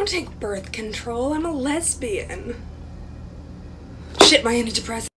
don't take birth control. I'm a lesbian. Shit, my antidepressant.